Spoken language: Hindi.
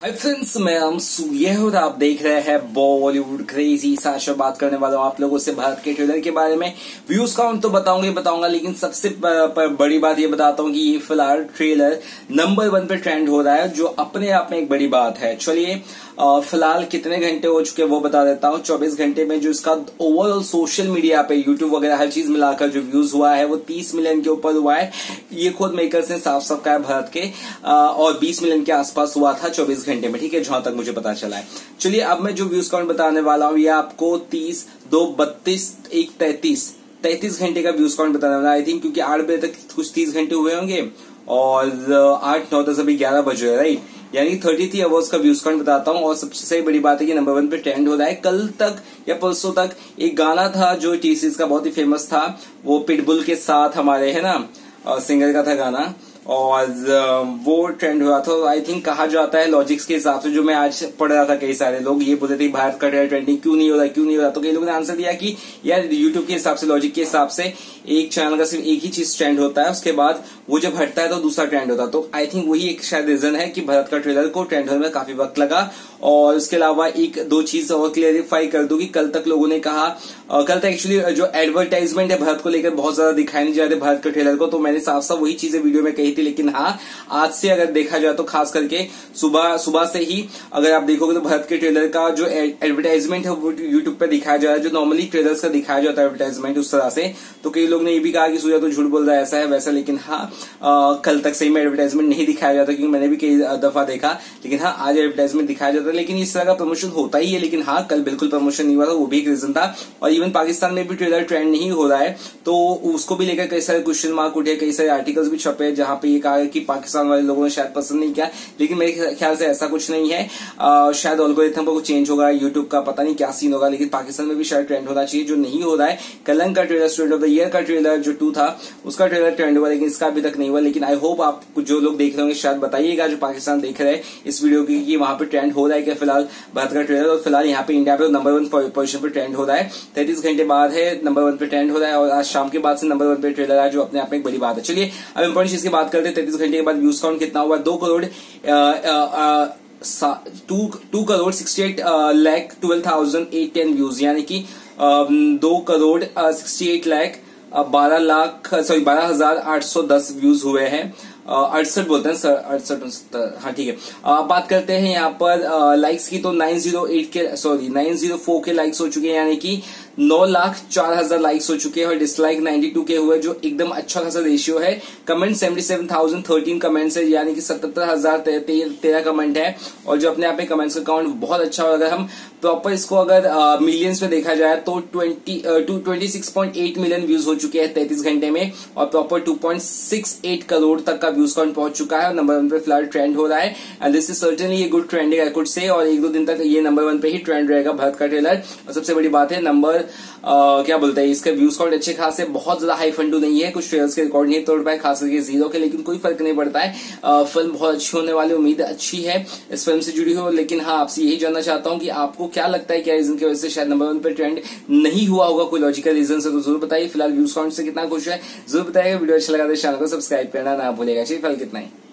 हाय फ्रेंड्स, मैं अंशु ये और आप देख रहे हैं बॉलीवुड क्रेजी। साशा बात करने वाला हूँ आप लोगों से भारत के ट्रेलर के बारे में। व्यूज काउंट तो बताऊंगा, लेकिन सबसे बड़ी बात ये बताता हूँ कि ये फिलहाल ट्रेलर नंबर 1 पे ट्रेंड हो रहा है, जो अपने आप में एक बड़ी बात है। चलिए फिलहाल कितने घंटे हो चुके हैं वो बता देता हूँ। 24 घंटे में जो इसका ओवरऑल सोशल मीडिया पे यूट्यूब वगैरह हर चीज मिलाकर जो व्यूज हुआ है वो 30 मिलियन के ऊपर हुआ है। ये खुद मेकर्स ने साफ कहा है भारत के, और 20 मिलियन के आसपास हुआ था 24 घंटे में, ठीक है, जहां तक मुझे पता चला है। चलिए अब मैं जो व्यूज काउंट बताने वाला हूँ ये आपको 30, 2, 32, 1, 33 घंटे का व्यूज काउंट बताने वाला आई थिंक, क्योंकि 8 बजे तक कुछ 30 घंटे हुए होंगे और 8, 9, 10 अभी 11 बज रहे हैं, राइट। यानी 33 आवर्स का व्यूज काउंट बताता हूँ। और सबसे सही बड़ी बात है कि नंबर 1 पे ट्रेंड हो रहा है। कल तक या परसों तक एक गाना था जो टी सीरीज का बहुत ही फेमस था, वो पिटबुल के साथ हमारे है ना सिंगर का था गाना, और वो ट्रेंड हुआ था। आई थिंक कहा जाता है लॉजिक्स के हिसाब से, जो मैं आज पढ़ रहा था, कई सारे लोग ये बोले थे भारत का ट्रेंडिंग क्यों नहीं हो रहा, तो कई लोगों ने आंसर दिया कि यार यूट्यूब के हिसाब से, लॉजिक के हिसाब से एक चैनल का सिर्फ एक ही चीज ट्रेंड होता है, उसके बाद वो जब हटता है तो दूसरा ट्रेंड होता है। तो आई थिंक वही एक शायद रीजन है कि भारत का ट्रेलर को ट्रेंड होने में काफी वक्त लगा। और उसके अलावा एक दो चीज और क्लियरिफाई कर दूं कि कल तक लोगों ने कहा, कल तक एक्चुअली जो एडवर्टाइजमेंट है भारत को लेकर बहुत ज्यादा दिखाई नहीं जा रहे भारत के ट्रेलर को, तो मैंने साफ वही चीजें वीडियो में कही थी। लेकिन हाँ, आज से अगर देखा जाए तो खास करके सुबह से ही अगर आप देखोगे तो भारत के ट्रेलर का जो एडवर्टाइजमेंट है वो यूट्यूब पे दिखाया जा रहा है, जो नॉर्मली ट्रेलर्स का दिखाया जाता है एडवर्टाइजमेंट उस तरह से। तो कई लोग ने ये भी कहा कि सूर्या तो झूठ बोल रहा है, ऐसा है वैसा। लेकिन हाँ, कल तक सही में एडवर्टाइजमेंट नहीं दिखाया जाता, क्योंकि मैंने भी कई दफा देखा। लेकिन हाँ, आज एडवर्टाइजमेंट दिखाया जाता है, लेकिन इस तरह का प्रमोशन होता ही है। लेकिन हाँ, कल बिल्कुल प्रमोशन नहीं हुआ था, वो भी एक रीजन था। और इवन पाकिस्तान में भी ट्रेलर ट्रेंड नहीं हो रहा है, तो उसको भी लेकर कई सारे क्वेश्चन मार्क उठे, कई सारे आर्टिकल्स भी छपे जहां पे ये कहा कि पाकिस्तान वाले लोगों ने शायद पसंद नहीं किया। लेकिन मेरे ख्याल से ऐसा कुछ नहीं है। शायद एल्गोरिथम को चेंज होगा यूट्यूब का, पता नहीं क्या सीन होगा। लेकिन पाकिस्तान में भी शायद ट्रेंड होना चाहिए, जो नहीं हो रहा है। कलंक का trailer, student of the year का ट्रेलर जो 2 था, उसका ट्रेलर ट्रेंड हुआ, लेकिन इसका अभी तक नहीं हुआ। लेकिन आई होप आप जो लोग देख रहे होंगे शायद बताइएगा, जो पाकिस्तान देख रहे हैं इस वीडियो की, कि वहां पे ट्रेंड हो रहा है क्या फिलहाल भारत का ट्रेलर। और फिलहाल यहाँ पे इंडिया पे नंबर 1 पोजीशन पे ट्रेंड हो रहा है। 33 घंटे बाद है नंबर 1 पे ट्रेंड हो रहा है, और आज शाम के बाद से नंबर 1 पे ट्रेलर है, जो अपने आप में एक बड़ी बात है। चलिए अब इंपॉर्टेंट चीज की बात करते हैं। 33 घंटे के बाद व्यूज काउंट कितना हुआ? 2 करोड़ 68,12,810 व्यूज, यानी कि 2 करोड़ 68 लाख 12,810 व्यूज हुए हैं। 68 बोलते हैं सर, 68, हाँ ठीक है। बात करते हैं यहाँ पर लाइक्स की, तो 904 के लाइक्स हो चुके हैं, यानी कि 9,04,000 लाइक्स हो चुके हैं। और डिसलाइक 92 के हुए, जो एकदम अच्छा खासा रेशियो है। कमेंट 77,013 कमेंट्स है, यानी कि 77,013 कमेंट है। और जो अपने आप में कमेंट्स का काउंट बहुत अच्छा है। अगर हम प्रॉपर इसको अगर मिलियंस में देखा जाए तो 26.8 मिलियन व्यूज हो चुके हैं 33 घंटे में, और प्रॉपर 2.68 करोड़ तक का व्यूज काउंट पहुंच चुका है। और नंबर 1 पे फिलहाल ट्रेंड हो रहा है, and this is certainly a good trending I could say. और 1-2 दिन तक ये नंबर 1 पे ही ट्रेंड रहेगा भारत का ट्रेलर। और सबसे बड़ी बात है नंबर क्या बोलते हैं, इसका व्यूज काउंट अच्छे खासे, बहुत ज्यादा हाई फंडू नहीं है, कुछ ट्रेलर्स के रिकॉर्ड नहीं तोड़ पाए, खास करके 0 के। लेकिन कोई फर्क नहीं पड़ता है, फिल्म बहुत अच्छी होने वाली, उम्मीद अच्छी है इस फिल्म से जुड़ी हो। लेकिन हाँ, आपसे यही जानना चाहता हूँ कि आपको क्या लगता है, क्या रीजन की वजह से शायद नंबर 1 पे ट्रेंड नहीं हुआ होगा, कोई लॉजिकल रीजन से, तो जरूर बताइए। फिलहाल व्यूज काउंट से कितना खुश है जरूर बताइएगा। वीडियो अच्छा लगा तो चैनल को सब्सक्राइब करना ना भूलेगा। चलिए फिलहाल कितना ही।